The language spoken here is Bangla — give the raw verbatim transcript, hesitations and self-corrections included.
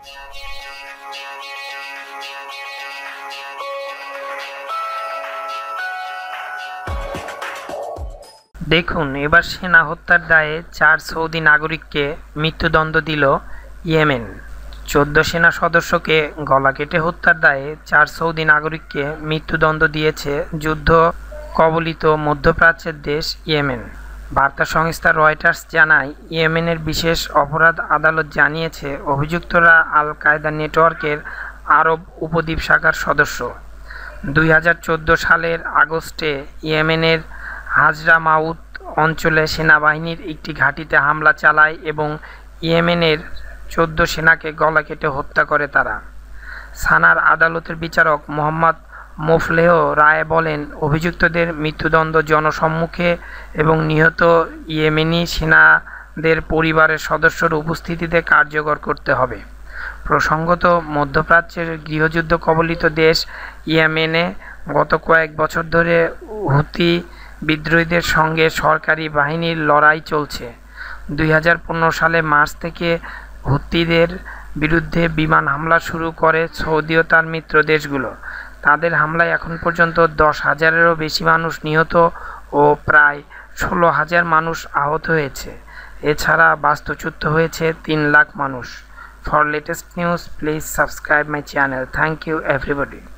দেখুন, এবার সেনা হত্যার দায়ে চার সৌদি নাগরিককে মৃত্যুদণ্ড দিল ইয়েমেন। চোদ্দ সেনা সদস্যকে গলা কেটে হত্যার দায়ে চার সৌদি নাগরিককে মৃত্যুদণ্ড দিয়েছে যুদ্ধ কবলিত মধ্যপ্রাচ্যের দেশ ইয়েমেন। বার্তা সংস্থা রয়টার্স জানায়, ইয়েমেনের বিশেষ অপরাধ আদালত জানিয়েছে অভিযুক্তরা আল কায়দা নেটওয়ার্কের আরব উপদ্বীপ শাখার সদস্য। দুই হাজার চোদ্দ সালের আগস্টে ইয়েমেনের হাজরামাউত অঞ্চলে সেনাবাহিনীর একটি ঘাঁটিতে হামলা চালায় এবং ইয়েমেনের চোদ্দ সেনাকে গলা কেটে হত্যা করে তারা। সানার আদালতের বিচারক মোহাম্মদ মোফলেহ রায় বলেন, অভিযুক্তদের মৃত্যুদণ্ড জনসম্মুখে এবং নিহত ইয়েমেনি সেনাদের পরিবারের সদস্যর উপস্থিতিতে কার্যকর করতে হবে। প্রসঙ্গত, মধ্যপ্রাচ্যের গৃহযুদ্ধ কবলিত দেশ ইয়েমেনে গত কয়েক বছর ধরে হুতি বিদ্রোহীদের সঙ্গে সরকারি বাহিনীর লড়াই চলছে। দুই হাজার পনেরো সালে মার্চ থেকে হুতিদের বিরুদ্ধে বিমান হামলা শুরু করে সৌদি ও তার মিত্র দেশগুলো। তাদের হামলায় এখন পর্যন্ত দশ হাজারেরও বেশি মানুষ নিহত ও প্রায় ষোলো হাজার মানুষ আহত হয়েছে। এছাড়া বাস্তুচ্যুত হয়েছে তিন লাখ মানুষ। For latest news, please subscribe my channel. Thank you everybody.